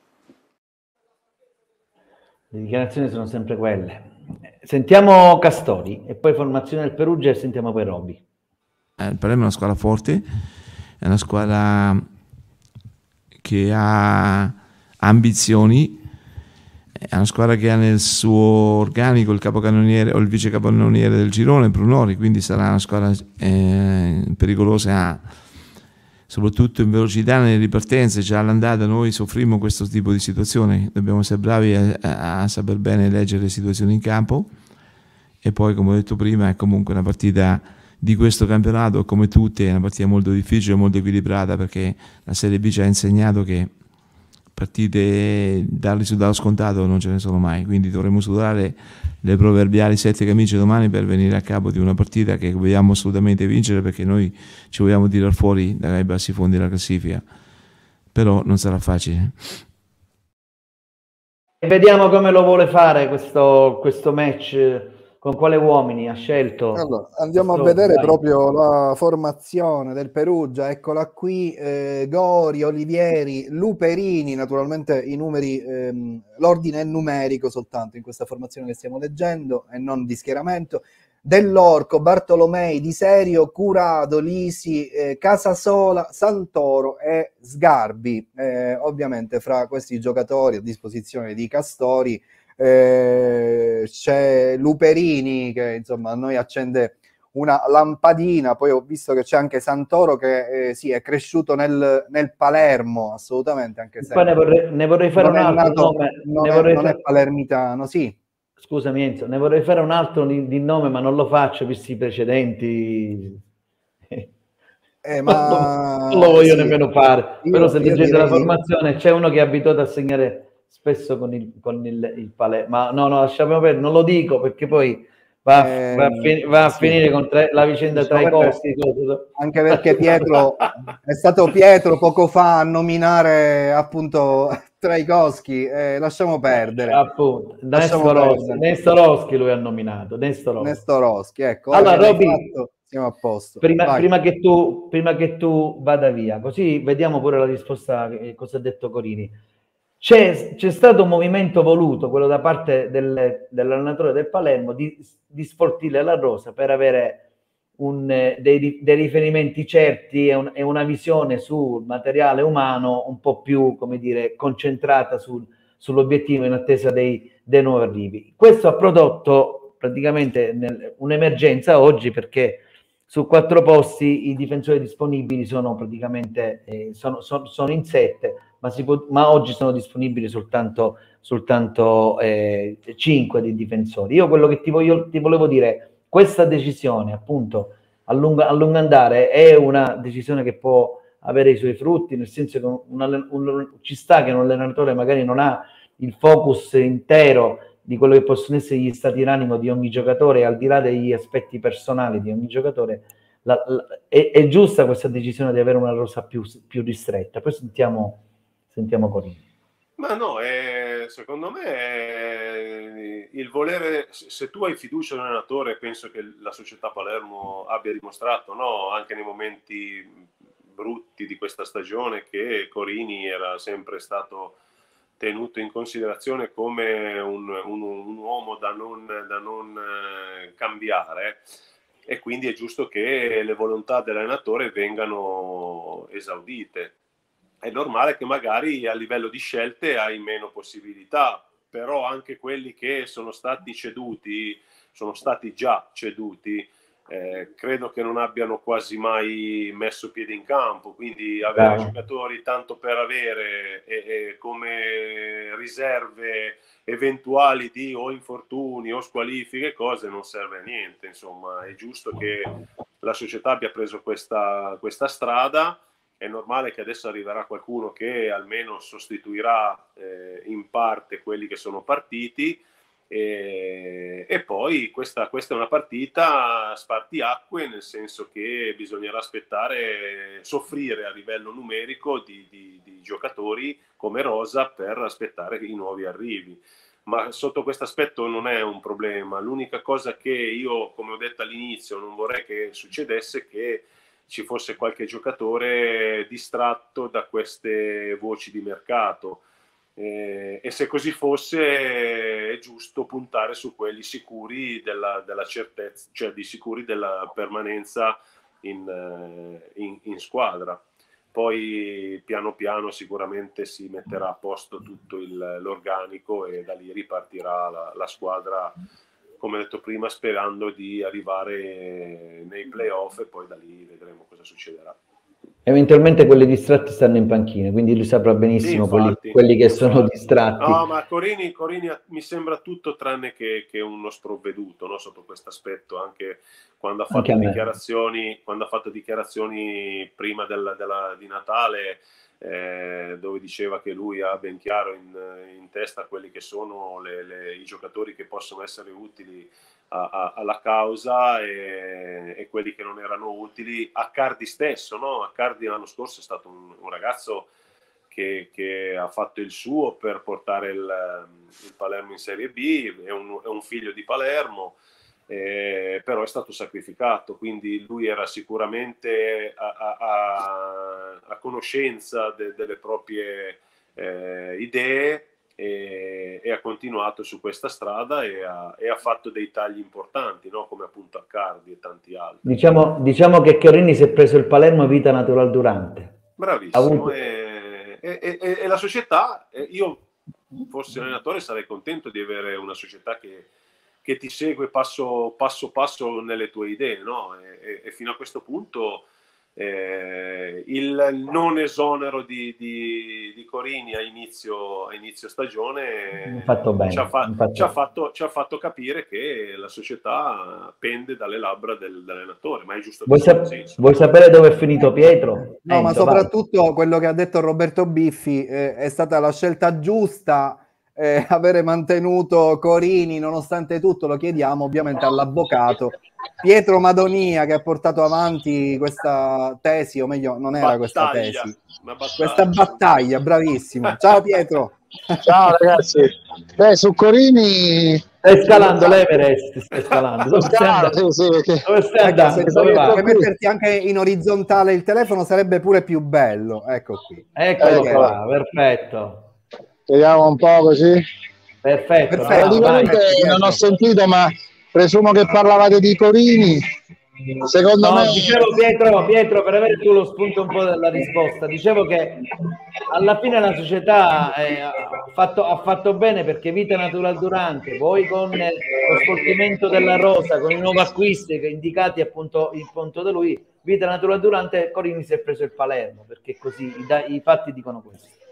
Speaker 3: Le dichiarazioni sono sempre quelle. Sentiamo Castori e poi formazione del Perugia e sentiamo poi Robby.
Speaker 9: Il Palermo è una squadra forte, è una squadra che ha ambizioni, è una squadra che ha nel suo organico il capocannoniere o il vice capocannoniere del girone, Brunori, quindi sarà una squadra pericolosa, soprattutto in velocità nelle ripartenze. Già all'andata noi soffrimmo questo tipo di situazioni, dobbiamo essere bravi a saper bene leggere le situazioni in campo. E poi, come ho detto prima, è comunque una partita di questo campionato, come tutte, è una partita molto difficile, molto equilibrata, perché la Serie B ci ha insegnato che partite dal risultato scontato non ce ne sono mai, quindi dovremo sudare le proverbiali 7 camicie domani per venire a capo di una partita che vogliamo assolutamente vincere, perché noi ci vogliamo tirare fuori dai bassi fondi della classifica, però non sarà facile.
Speaker 3: E vediamo come lo vuole fare questo match, con quale uomini ha scelto.
Speaker 2: Allora, andiamo a vedere proprio la formazione del Perugia, eccola qui. Gori, Olivieri, Luperini, naturalmente i numeri, l'ordine è numerico soltanto in questa formazione che stiamo leggendo e non di schieramento. Dell'Orco, Bartolomei, Di Serio, Curado, Lisi, Casasola, Santoro e Sgarbi. Ovviamente fra questi giocatori a disposizione di Castori c'è Luperini che insomma a noi accende una lampadina. Poi ho visto che c'è anche Santoro che sì, è cresciuto nel Palermo, assolutamente, anche se
Speaker 3: poi ne vorrei fare un altro nome.
Speaker 2: Non è palermitano, sì.
Speaker 3: Scusami Enzo, ne vorrei fare un altro di nome, ma non lo faccio visti i precedenti.
Speaker 2: Ma
Speaker 3: non lo voglio nemmeno fare. Però se leggete la formazione c'è uno che è abituato a segnare spesso con il Palermo, ma no, lasciamo perdere, non lo dico perché poi va a finire con la vicenda tra i costi.
Speaker 2: Anche perché Pietro è stato Pietro poco fa a nominare appunto Traikowski, lasciamo perdere.
Speaker 3: Appunto, Nestorowski lui ha nominato,
Speaker 2: Nestorowski, ecco.
Speaker 3: Allora Robby,
Speaker 2: siamo a posto.
Speaker 3: Prima che tu vada via, così vediamo pure la risposta, cosa ha detto Corini. C'è stato un movimento voluto, quello da parte dell'allenatore del Palermo, di sfoltire la rosa per avere dei riferimenti certi e una visione sul materiale umano un po' più, come dire, concentrata sull'obiettivo in attesa dei nuovi arrivi. Questo ha prodotto praticamente un'emergenza oggi, perché su 4 posti i difensori disponibili sono praticamente sono in 7, ma oggi sono disponibili soltanto 5 dei difensori. Io quello che ti volevo dire, questa decisione appunto a lungo andare è una decisione che può avere i suoi frutti, nel senso che ci sta che un allenatore magari non ha il focus intero di quello che possono essere gli stati d'animo di ogni giocatore, al di là degli aspetti personali di ogni giocatore. È giusta questa decisione di avere una rosa più ristretta. Poi sentiamo Corini.
Speaker 4: Ma no, secondo me il volere, se tu hai fiducia nell'allenatore, penso che la società Palermo abbia dimostrato, no? Anche nei momenti brutti di questa stagione, che Corini era sempre stato tenuto in considerazione come un uomo da non cambiare, e quindi è giusto che le volontà dell'allenatore vengano esaudite. È normale che magari a livello di scelte hai meno possibilità, però anche quelli che sono stati già ceduti, credo che non abbiano quasi mai messo piede in campo, quindi avere giocatori tanto per avere come riserve eventuali di o infortuni o squalifiche, cose, non serve a niente. Insomma, è giusto che la società abbia preso questa strada. È normale che adesso arriverà qualcuno che almeno sostituirà in parte quelli che sono partiti, e poi questa è una partita spartiacque, nel senso che bisognerà soffrire a livello numerico di giocatori come rosa per aspettare i nuovi arrivi. Ma sotto questo aspetto non è un problema. L'unica cosa che io, come ho detto all'inizio, non vorrei che succedesse che ci fosse qualche giocatore distratto da queste voci di mercato, e se così fosse è giusto puntare su quelli sicuri della certezza, cioè sicuri della permanenza in squadra. Poi piano piano sicuramente si metterà a posto tutto l'organico, e da lì ripartirà la squadra, come detto prima, sperando di arrivare nei playoff, e poi da lì vedremo cosa succederà.
Speaker 3: Eventualmente quelli distratti stanno in panchina, quindi lui saprà benissimo, sì, infatti, quelli che sono distratti.
Speaker 4: No, ma Corini mi sembra tutto tranne che uno sprovveduto, no, sotto questo aspetto, anche quando ha fatto dichiarazioni prima di Natale, dove diceva che lui ha ben chiaro in testa quelli che sono i giocatori che possono essere utili alla causa, e quelli che non erano utili. Accardi stesso, no? Accardi l'anno scorso è stato un ragazzo che ha fatto il suo per portare il Palermo in Serie B, è un figlio di Palermo, però è stato sacrificato, quindi lui era sicuramente a conoscenza delle proprie idee, e ha continuato su questa strada, e ha fatto dei tagli importanti, no? Come appunto Accardi e tanti altri.
Speaker 3: Diciamo che Corini si è preso il Palermo vita natural durante.
Speaker 4: Bravissimo, e la società, io fossi allenatore sarei contento di avere una società che ti segue passo passo nelle tue idee, no? E fino a questo punto il non esonero di Corini a inizio stagione ci ha fatto capire che la società pende dalle labbra dell'allenatore, ma è giusto.
Speaker 3: Vuoi sapere dove è finito Pietro?
Speaker 2: No, ma soprattutto quello che ha detto Roberto Biffi, è stata la scelta giusta. Avere mantenuto Corini, nonostante tutto. Lo chiediamo ovviamente all'avvocato Pietro Madonia, che ha portato avanti questa tesi, o meglio non era questa tesi, questa battaglia. Bravissimo, ciao Pietro.
Speaker 5: Ciao ragazzi. Su Corini
Speaker 3: stai scalando l'Everest, stai scalando. Dove stai andando?
Speaker 2: Se puoi metterti anche in orizzontale il telefono sarebbe pure più bello. Ecco qui,
Speaker 3: eccolo qua, perfetto.
Speaker 5: Vediamo un po' così.
Speaker 3: Perfetto.
Speaker 5: Praticamente non ho sentito, ma presumo che parlavate di Corini. Secondo me,
Speaker 3: dicevo Pietro, per avere tu lo spunto un po' della risposta, dicevo che alla fine la società ha fatto bene, perché vita natural durante, poi con lo sfoltimento della rosa, con i nuovi acquisti che indicati appunto il punto da lui, vita natural durante, Corini si è preso il Palermo, perché così i fatti dicono questo.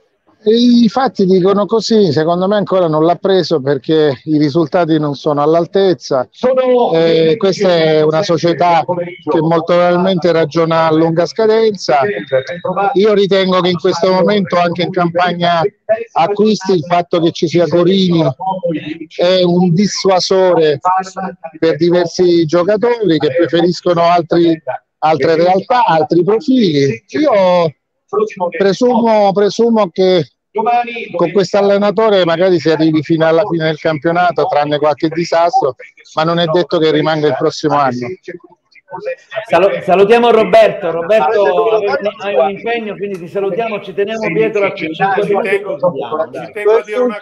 Speaker 5: I fatti dicono così, secondo me ancora non l'ha preso perché i risultati non sono all'altezza. Questa è una società che molto probabilmente ragiona a lunga scadenza. Io ritengo che in questo momento, anche in campagna acquisti, il fatto che ci sia Corini è un dissuasore per diversi giocatori che preferiscono altre realtà, altri profili. Io presumo che con questo allenatore magari si arrivi fino alla fine del campionato, tranne qualche disastro, ma non è detto che rimanga il prossimo anno.
Speaker 3: Salutiamo Roberto. Roberto, hai un impegno, quindi ti salutiamo, ci teniamo Pietro a 5
Speaker 4: Ci tengo a dire una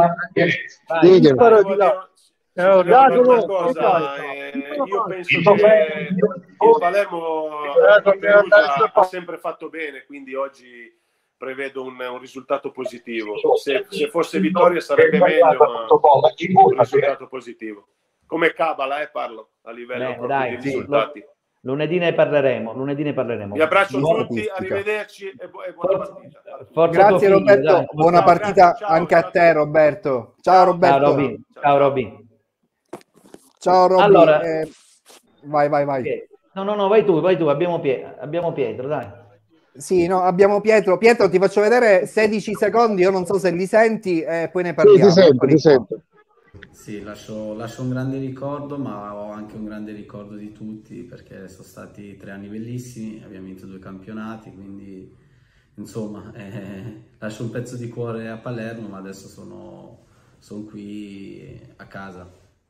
Speaker 4: cosa. Io penso che il Palermo ha sempre fatto bene, quindi oggi prevedo un risultato positivo. Se fosse vittoria sarebbe meglio, ma un risultato positivo. Come Cabala, parlo a livello di risultati.
Speaker 3: Lunedì ne parleremo.
Speaker 4: Vi abbraccio tutti, arrivederci e buona partita.
Speaker 2: Grazie Roberto, buona partita anche a te Roberto. Ciao Roberto.
Speaker 3: Ciao Robby.
Speaker 2: Ciao Robby.
Speaker 3: Allora,
Speaker 2: vai.
Speaker 3: No, vai tu, abbiamo Pietro, dai.
Speaker 2: Sì, no, abbiamo Pietro. Pietro, ti faccio vedere 16 secondi, io non so se li senti e poi ne parliamo.
Speaker 5: Ti sento.
Speaker 10: Sì, lascio un grande ricordo, ma ho anche un grande ricordo di tutti, perché sono stati 3 anni bellissimi, abbiamo vinto 2 campionati, quindi insomma lascio un pezzo di cuore a Palermo, ma adesso sono qui a casa.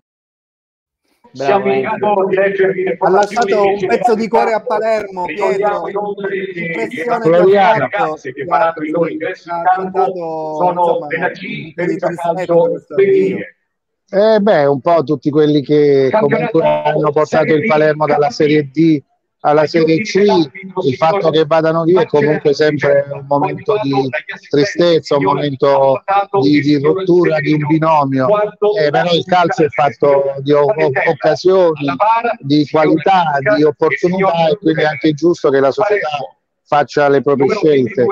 Speaker 2: Bravo, ha lasciato un pezzo di cuore a Palermo, Pietro. Impressione
Speaker 11: Floriano, ragazze che faranno il loro ingresso in campo sono Benaccini per il calcio femminile.
Speaker 5: Un po' tutti quelli che comunque hanno portato il Palermo dalla Serie D alla Serie C, il fatto che vadano via è comunque sempre un momento di tristezza, un momento di rottura di un binomio, però il calcio è fatto di occasioni, di qualità, di opportunità, e quindi è anche giusto che la società faccia le proprie scelte.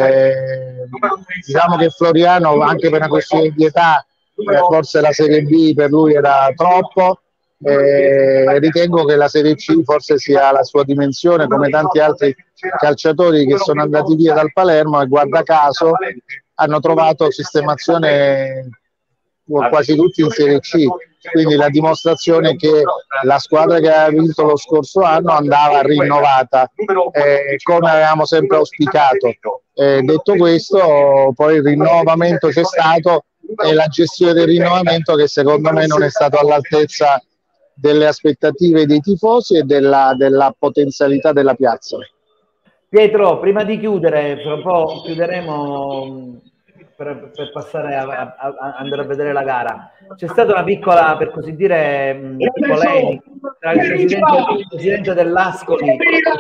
Speaker 5: Diciamo che Floriano, anche per una questione di età, forse la Serie B per lui era troppo. Ritengo che la Serie C forse sia la sua dimensione, come tanti altri calciatori che sono andati via dal Palermo e guarda caso hanno trovato sistemazione quasi tutti in Serie C, quindi la dimostrazione che la squadra che aveva vinto lo scorso anno andava rinnovata, come avevamo sempre auspicato. Detto questo, poi il rinnovamento c'è stato e la gestione del rinnovamento che secondo me non è stato all'altezza delle aspettative dei tifosi e della potenzialità della piazza.
Speaker 3: Pietro, prima di chiudere, tra un po' chiuderemo per passare a andare a vedere la gara. C'è stata una piccola, per così dire, polemica tra il presidente dell'Ascoli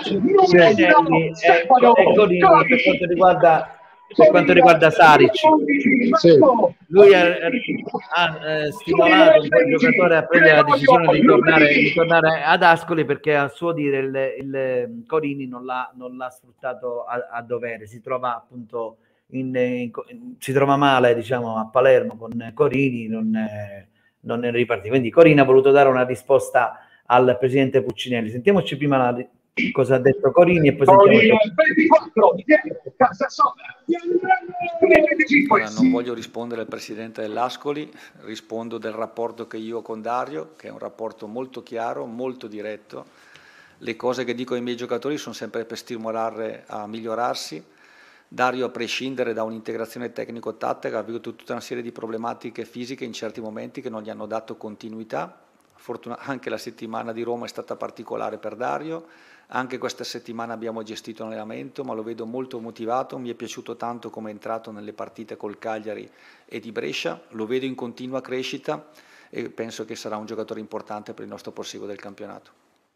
Speaker 3: e Corini per quanto riguarda Saric.
Speaker 5: Sì.
Speaker 3: Lui ha stimolato un po' il giocatore a prendere la decisione di tornare ad Ascoli, perché a suo dire il Corini non l'ha sfruttato a dovere. Si trova appunto si trova male, diciamo, a Palermo con Corini, non è ripartito. Quindi Corini ha voluto dare una risposta al presidente Puccinelli. Sentiamoci prima cosa ha detto Corini e poi sentiamo.
Speaker 8: Allora, non voglio rispondere al presidente dell'Ascoli, rispondo del rapporto che io ho con Dario, che è un rapporto molto chiaro, molto diretto. Le cose che dico ai miei giocatori sono sempre per stimolare a migliorarsi. Dario, a prescindere da un'integrazione tecnico-tattica, ha avuto tutta una serie di problematiche fisiche in certi momenti che non gli hanno dato continuità. Anche la settimana di Roma è stata particolare per Dario. Anche questa settimana abbiamo gestito un allenamento, ma lo vedo molto motivato. Mi è piaciuto tanto come è entrato nelle partite col Cagliari e di Brescia. Lo vedo in continua crescita e penso che sarà un giocatore importante per il nostro proseguo del campionato.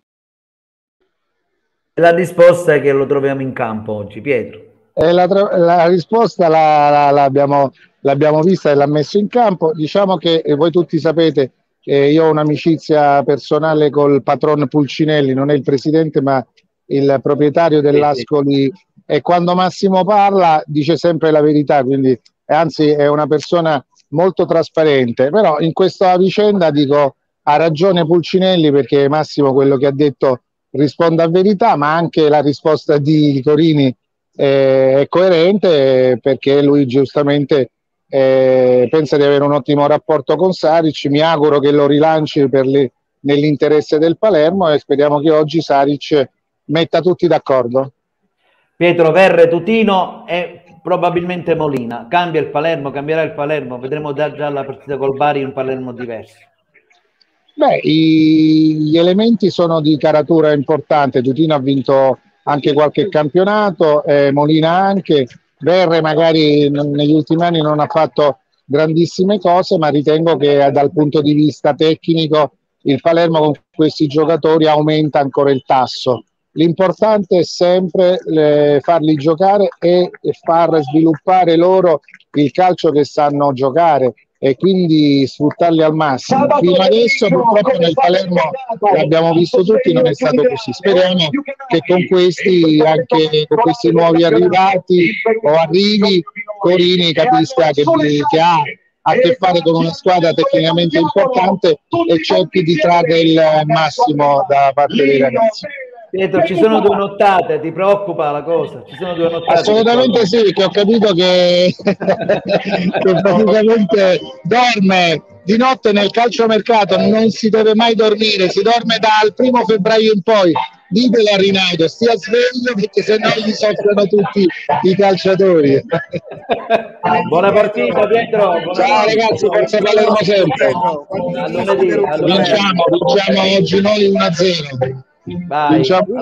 Speaker 3: La risposta è che lo troviamo in campo oggi, Pietro.
Speaker 5: La risposta l'abbiamo vista e l'ha messo in campo. Diciamo che voi tutti sapete che io ho un'amicizia personale col patron Pulcinelli, non è il presidente ma il proprietario dell'Ascoli, e quando Massimo parla dice sempre la verità, quindi anzi è una persona molto trasparente, però in questa vicenda dico ha ragione Pulcinelli, perché Massimo quello che ha detto risponde a verità, ma anche la risposta di Corini è coerente, perché lui giustamente pensa di avere un ottimo rapporto con Saric. Mi auguro che lo rilanci nell'interesse del Palermo e speriamo che oggi Saric metta tutti d'accordo.
Speaker 3: Pietro, Verre, Tutino e probabilmente Molina. Cambia il Palermo, cambierà il Palermo, vedremo già la partita col Bari un Palermo diverso.
Speaker 5: Beh, gli elementi sono di caratura importante. Tutino ha vinto anche qualche campionato, Molina anche. Verre magari negli ultimi anni non ha fatto grandissime cose, ma ritengo che dal punto di vista tecnico il Palermo con questi giocatori aumenta ancora il tasso. L'importante è sempre farli giocare e far sviluppare loro il calcio che sanno giocare e quindi sfruttarli al massimo. Fino adesso purtroppo nel Palermo, l'abbiamo visto tutti, non è stato così. Speriamo che con questi, anche con questi nuovi arrivati o arrivi, Corini capisca che ha a che fare con una squadra tecnicamente importante e cerchi di trarre il massimo da parte dei ragazzi.
Speaker 3: Pietro, ci sono 2 nottate, ti preoccupa la cosa? Ci sono 2 nottate?
Speaker 5: Assolutamente sì, perché ho capito che praticamente dorme di notte nel calciomercato, non si deve mai dormire, si dorme dal 1° febbraio in poi. Ditelo a Rinaldo, stia sveglio perché sennò gli soffrono tutti i calciatori.
Speaker 3: Buona partita Pietro.
Speaker 5: Ciao ragazzi, forza Palermo sempre. Vinciamo oggi noi 1-0.
Speaker 3: Vai.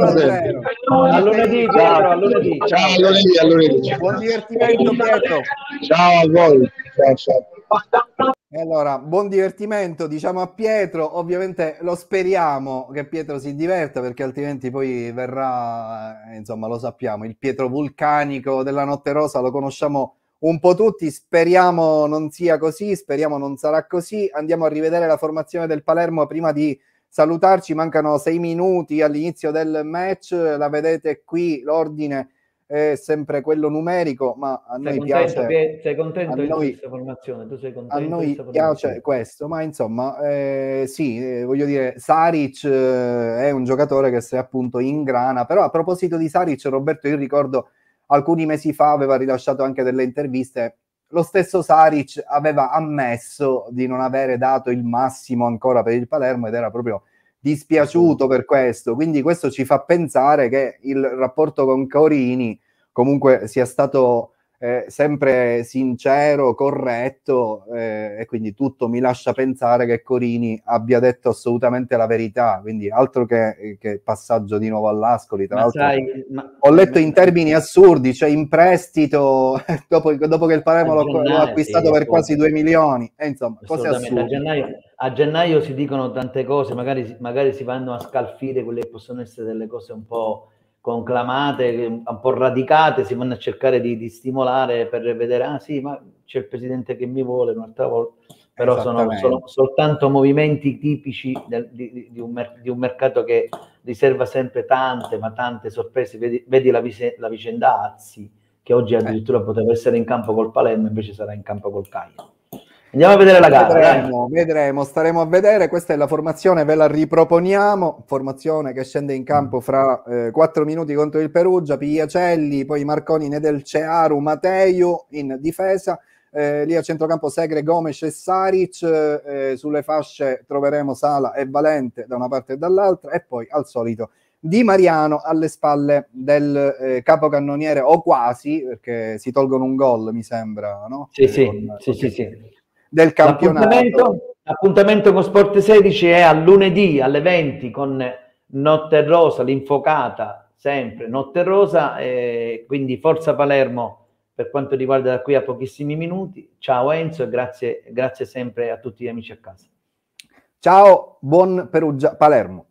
Speaker 3: A lunedì Pietro, a lunedì.
Speaker 5: Ciao, a lunedì.
Speaker 2: Buon divertimento Pietro.
Speaker 5: Ciao a voi. Ciao.
Speaker 2: Allora, buon divertimento diciamo a Pietro, ovviamente lo speriamo che Pietro si diverta, perché altrimenti poi verrà, insomma lo sappiamo, il Pietro vulcanico della Notte Rosa lo conosciamo un po' tutti, speriamo non sia così, speriamo non sarà così. Andiamo a rivedere la formazione del Palermo prima di salutarci, mancano 6 minuti all'inizio del match, la vedete qui, l'ordine è sempre quello numerico, ma a noi piace.
Speaker 3: Sei contento di questa formazione? Tu sei contento?
Speaker 2: A noi piace questo, ma insomma, sì, voglio dire, Saric è un giocatore che si appunto ingrana, però a proposito di Saric, Roberto, io ricordo alcuni mesi fa aveva rilasciato anche delle interviste. Lo stesso Saric aveva ammesso di non avere dato il massimo ancora per il Palermo ed era proprio dispiaciuto per questo, quindi questo ci fa pensare che il rapporto con Corini comunque sia stato sempre sincero, corretto, e quindi tutto mi lascia pensare che Corini abbia detto assolutamente la verità, quindi altro che passaggio di nuovo all'Ascoli. Tra l'altro ho letto in termini assurdi, cioè in prestito dopo che il Palermo l'ha acquistato per quasi 2 milioni, e insomma cose assurde.
Speaker 3: A gennaio si dicono tante cose, magari si vanno a scalfire quelle che possono essere delle cose un po' conclamate, un po' radicate, si vanno a cercare di stimolare per vedere, ah sì, ma c'è il presidente che mi vuole un'altra volta, però sono soltanto movimenti tipici di un mercato che riserva sempre tante sorprese. Vedi la vicenda Azzi, che oggi addirittura poteva essere in campo col Palermo, invece sarà in campo col Cagliari. Andiamo a vedere la gara.
Speaker 2: Vedremo, staremo a vedere. Questa è la formazione, ve la riproponiamo. Formazione che scende in campo fra 4 minuti contro il Perugia. Pigliacelli, poi Marconi, Nedelcearu, Mateu in difesa. Lì a centrocampo Segre, Gomes e Saric. Sulle fasce troveremo Sala e Valente da una parte e dall'altra. E poi al solito Di Mariano alle spalle del capocannoniere, o quasi, perché si tolgono un gol, mi sembra, no?
Speaker 3: Sì.
Speaker 2: Del campionato.
Speaker 3: L'appuntamento con Sport 16 è a lunedì alle 20 con Notte Rosa, l'infocata sempre Notte Rosa, quindi forza Palermo per quanto riguarda da qui a pochissimi minuti. Ciao Enzo e grazie sempre a tutti gli amici a casa.
Speaker 2: Ciao, buon Perugia Palermo.